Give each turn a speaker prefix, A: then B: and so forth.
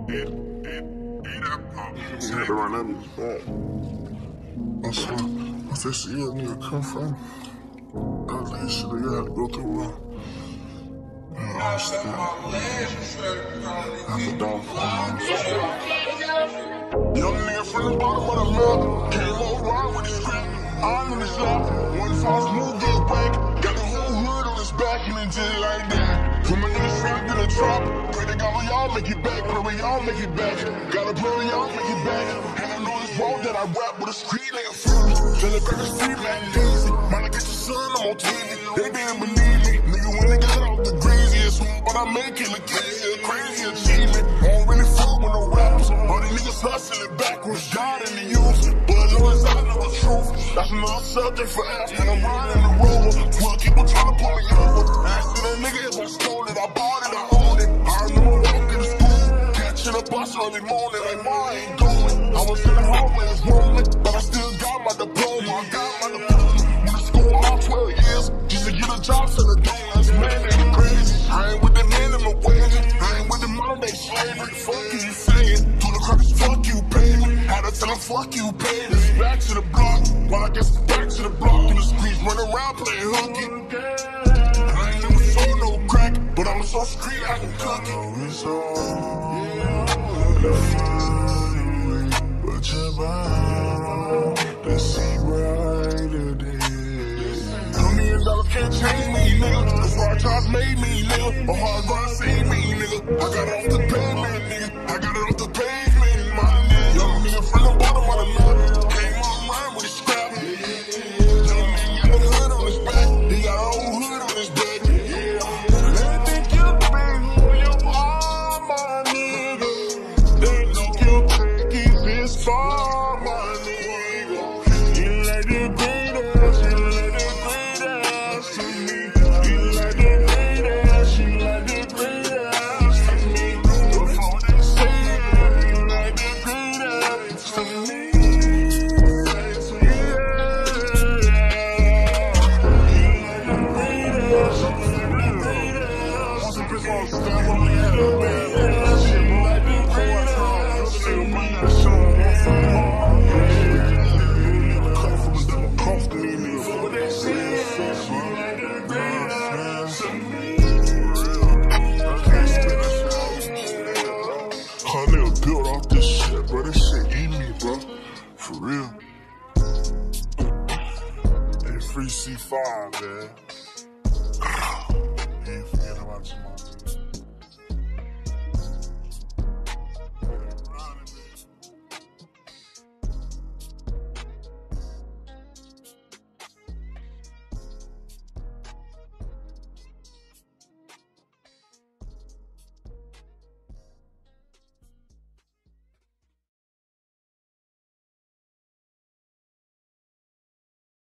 A: You had to run that bitch back. What's that shit you nigga come from? That last shit you had to go through. That's a dog for young nigga from the bottom of the map. Came on ride with his crap. I'm in his lap. One false move, get whack. Got the whole hood on his back and it did like that. Coming in the trap, in the trap. Pray to God we all make it back. Pray we all make it back. Gotta pray we all make it back. And I know it's wrong that I rap with a street nigga first. Feeling like a street man lazy. Man, I get your son, I'm on TV. They didn't believe me. Nigga, when they got out the greasiest one, but I make it look easy. A crazy achievement. I don't really fuck with no rappers. All these niggas hustling backwards. God in the youth. But as long as I know the truth, that's another subject for ass. And I'm riding the rover. 12 people trying to pull me over. Asking that nigga if I stole it, I bought it, I own it. I remember walking to school, catching a bus early morning, like, why I ain't going? I was in the hallways rolling, but I still got my diploma. I got my diploma. Went to school all 12 years, just to get a job selling donuts. Man, that's crazy. I ain't with the minimum wage. I ain't with the modern day slavery. Fuck is you saying? To the crackers, fuck you, pay me. Had to tell them, fuck you, pay me. Back to the block, well, I guess back to the block. In the streets, running around playing hooky. I ain't never sold no crack, but I'm so street I can cook it. It's all but you're mine. Let's see right today. $1 million can't change me, nigga. Cause hard times made me, nigga. A hard grind saved me, nigga. I got it off the pavement, nigga. I got it off the pavement, my nigga. Young nigga from the bottom of the map. Came on rhyme with his scrap. Young nigga got the hood on his back. He got a whole hood on his back. They think you big who you are, my nigga. They think you think this far, my nigga. You like the greatest, you like the greatest to me. You like the greatest, you like the greatest to me. Before they say it, you like the greatest to me. Built off this shit, bro. This shit eat me, bro. For real. Hey, free C5, man. Ain't forget about tomorrow.